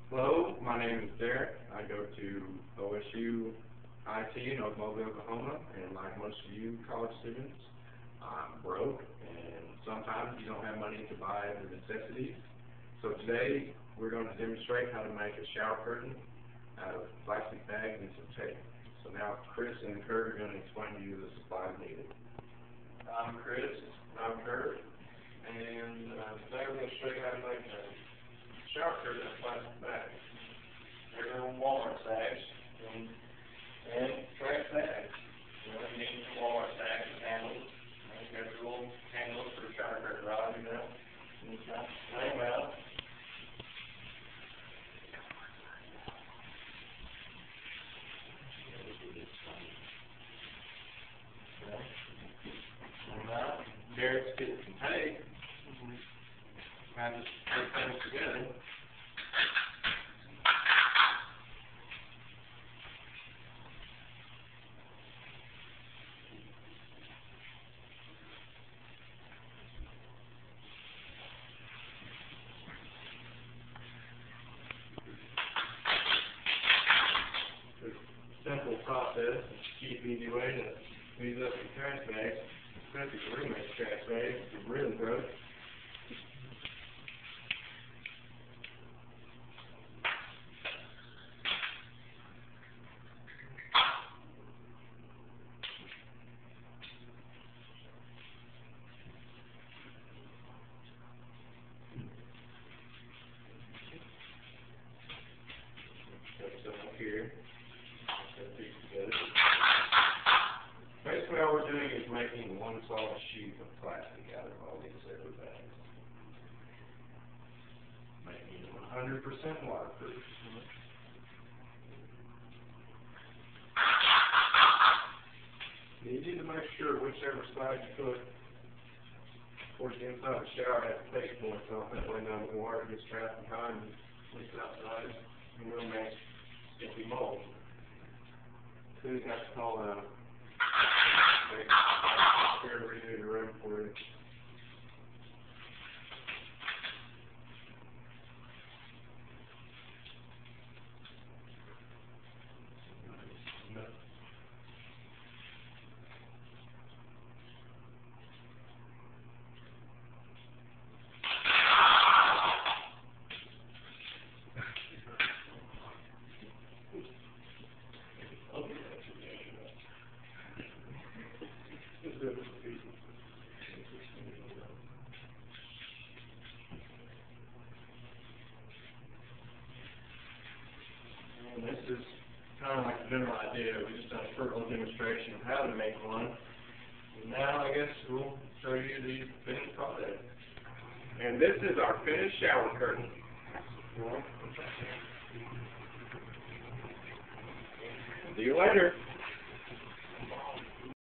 Hello, my name is Derek. I go to OSU IT in Oklahoma, Oklahoma, and like most of you college students, I'm broke, and sometimes you don't have money to buy the necessities. So today, we're going to demonstrate how to make a shower curtain out of plastic bags and some tape. So now Chris and Kurt are going to explain to you the supplies needed. I'm Chris. I'm Kurt. And today we're going to show you how to make a shower curtain out of plastic bags. They're little Walmart bags and trash bags. You know, you need some Walmart bags and handles. You got your little handles for the shower curtain rod, you know. And you got lay them out. Derek's getting some tape. I just put things together. Simple process, cheap, easy way to use up your trash bags, especially your roommate's trash bags. It's really gross. Put some up here. Put these together. Basically, all we're doing is making one solid sheet of plastic out of all these separate bags. Making it 100% waterproof. You need to make sure whichever side you put towards the inside of the shower has tape points on. That way none of the water gets trapped behind and leaks outside and will make sticky mold. Who's got to call out? Here to redo the room for you. And this is kind of like the general idea. We just done a short little demonstration of how to make one. And now I guess we'll show you the finished product. And this is our finished shower curtain. See you later.